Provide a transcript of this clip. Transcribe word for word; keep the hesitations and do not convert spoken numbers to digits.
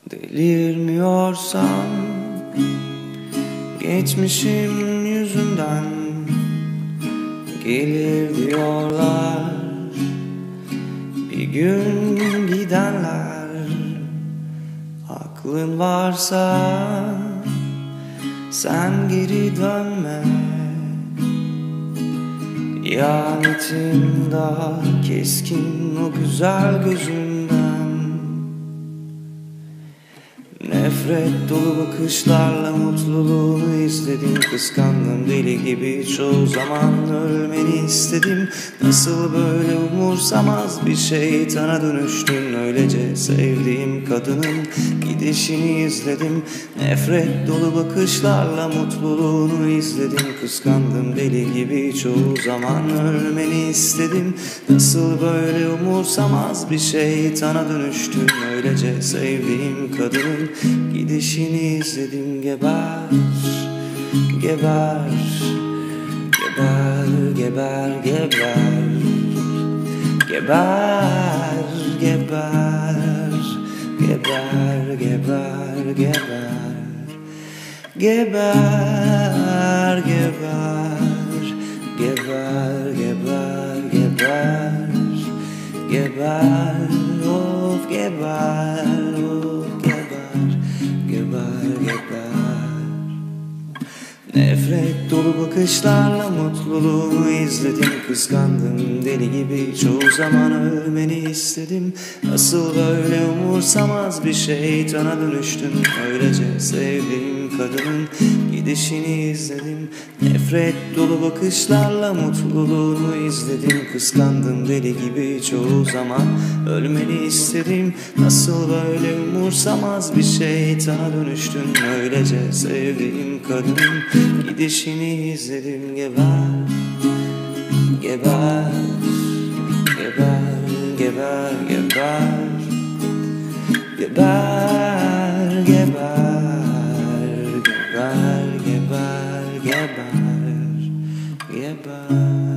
Delirmiyorsam geçmişim yüzünden gelir diyorlar bir gün gidenler. Aklın varsa sen geri dönme, ihanetin daha keskin o güzel gözünden. Nefret dolu bakışlarla mutluluğunu izledim, kıskandım deli gibi, çoğu zaman ölmeni istedim. Nasıl böyle umursamaz bir şeytana dönüştün, öylece sevdiğim kadının gidişini izledim. Nefret dolu bakışlarla mutluluğunu izledim, kıskandım deli gibi, çoğu zaman ölmeni istedim. Nasıl böyle umursamaz bir şeytana dönüştün, öylece sevdiğim kadının gidişini izledim. Geber, geber, geber, geber, geber, geber, geber, geber, geber, geber, geber, geber, geber, geber, geber, geber, of geber, of geber, geber, geber. Nefret dolu bakışlarla mutluluğunu izledim, kıskandım deli gibi, çoğu zaman ölmeni istedim. Nasıl böyle umursamaz bir şeytana dönüştün, öylece sevdiğim kadının gidişini izledim. Nefret dolu bakışlarla mutluluğunu izledim, kıskandım deli gibi, çoğu zaman ölmeni istedim. Nasıl böyle umursamaz bir şeytana dönüştün, öylece sevdiğim kadının gidişini izledim. Geber, geber, geber, geber, geber, geber, geber, geber, geber, geber, geber.